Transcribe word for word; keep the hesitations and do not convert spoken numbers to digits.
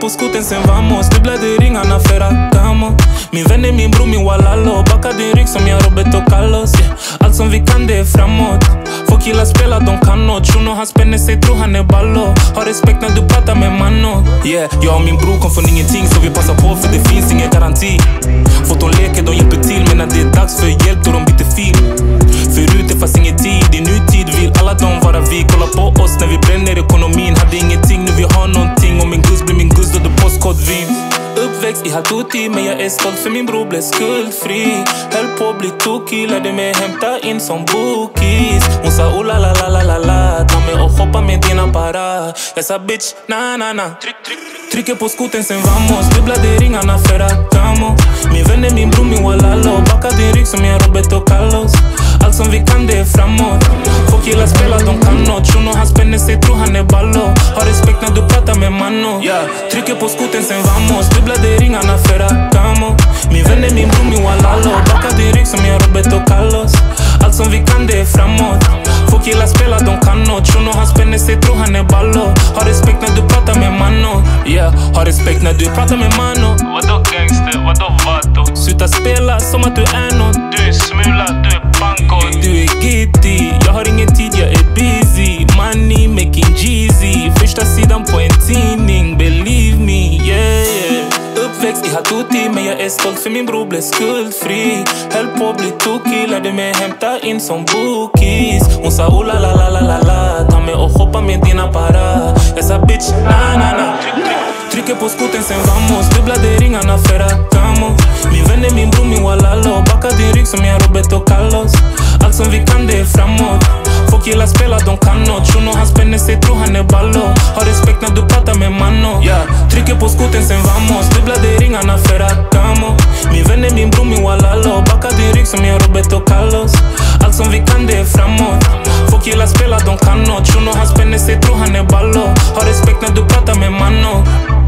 på skoten sen vamos. Dubblade ringarna Ferragamo. Min vän är min bror, min walalo. Backar din rygg som jag Roberto Carlos, yeah. Allt som vi kan det är framåt. Folk gillar spela, de kan nåt. Shunon han spänner sig, tror han är Balo. Har respekt när du pratar med Mano. Yeah, jag och min bror kom från ingenting, så vi passar på för det finns ingen garanti. Foton leker, de hjälper till, men när det är dags för hjälp då de byter fil. Förut det fanns ingen tid, i nutid vill alla de vara vi. Kolla på oss när vi bränner ekonomin. Hade ingenting, nu vi har någonting. Och min gus blir min gus då det postkod vinst. Uppväxt i Hattuti, men jag är stolt för min bror blev skuldfri. Höll på att bli tokig, lärde mig hämta in som bookies. Hon sa oh la la la la la la, ta mig och hoppa med dina para. Jag sa bitch, na na na. Trycker på skoten sen vamos. Dubblade ringarna Ferragamo. Min vän är min bror, min walalo. Backar din rygg som jag Roberto Carlos. Allt som vi kan det är framåt. Folk gillar spela, de kan nåt. Shunon han spänner sig, tror han är Balo. Har respekt när du pratar med Mano, yeah. Trycker på skoten sen vamos. Dubblade ringarna Ferragamo. Min vän är min bror, min walalo. Backar din rygg som jag Roberto Carlos. Allt som vi kan det är framåt. Folk gillar spela, de kan nåt. Shunon han spänner sig, tror han är Balo. Har respekt när du pratar med Mano, yeah. Har respekt när du pratar med Mano. Vadå gangster, vadå vadå? Sluta spela som att du är nåt. Du är smula, du är banko. Du är giddy, jag har ingen tid, jag är busy. Money making Jeezy. Första sidan på en tidning, believe me, yeah, yeah. Uppväxt i Hattuti, men jag är stolt för min bror blev skuldfri. Höll på att bli tokig, lärde mig hämta in som bookies. Hon sa oh la la la la la la, ta mig och hoppa med dina para. Jag sa bitch, na na na. Trycker på skoten sen vamos. Dubblade ringarna Ferragamo. Min vän är min bror, min walalo. Backar din rygg som jag Roberto Carlos. Allt som vi kan det är framåt. Folk gillar spela, de kan nåt. Shunon han spänner sig, tror han är Balo. Har respekt när du pratar med Mano, yeah. Trycker på skoten sen vamos. Dubblade ringarna Ferragamo. Min vän är min bror, min walalo. Backar din rygg som jag Roberto Carlos. Allt som vi kan det är framåt. Folk gillar spela, de kan nåt. Shunon han spänner sig, tror han är Balo. Har respekt när du pratar med Mano.